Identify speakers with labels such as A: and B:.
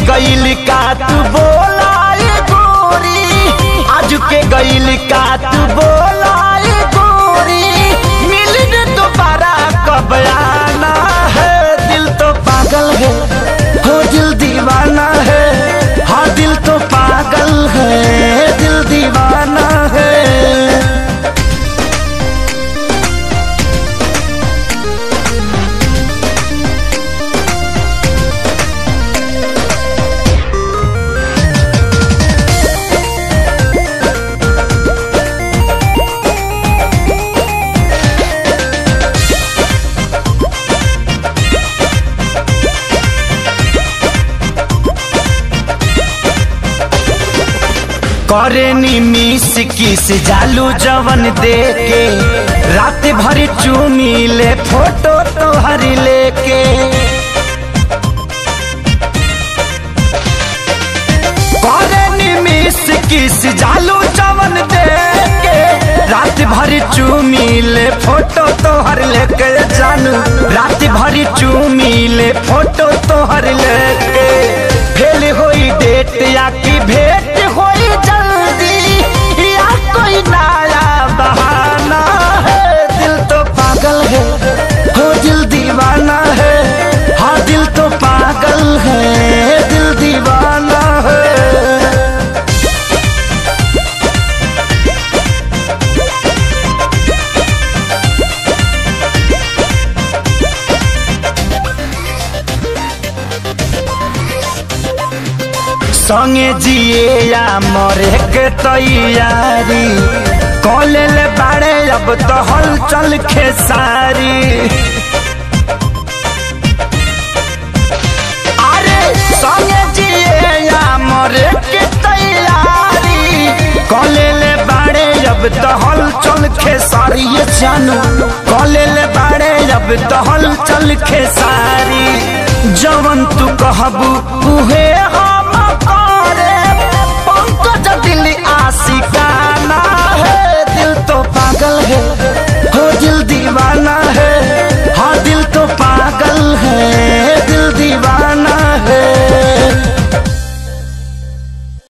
A: गईल का तू बोलाए गोरी, आज के गईल का तू बोलाए गोरी, मिलने दोबारा कब आना है। दिल तो पागल है हो दिल दीवाना है, हाँ दिल तो पागल है दिल दीवाना है। करे नी मिस किस जालू जवन दे के, रात भर चूमी ले फोटो तोहर लेके। करे नी मिस किस जालू जवन दे के, रात भर चूमी ले फोटो तोहर लेके। जानू रात भर चूमी ले फोटो तोहर लेके। फेल होई डेट या की भेंट होई जल्दी, या कोई नया बहाना है। दिल तो पागल है हो दिल दीवाना है, हाँ दिल तो पागल है दिल दीवाना है। संगे जिए या मरे के तैयारी, कॉलेज बाड़े अब तो हलचल खेसारी। अरे संगे जिए या मरे के तैयारी, कॉलेज बाड़े अब तो हलचल खेसारी। ये जानू कॉलेज बाड़े अब तो हलचल खेसारी। जवन तू कहबू उहे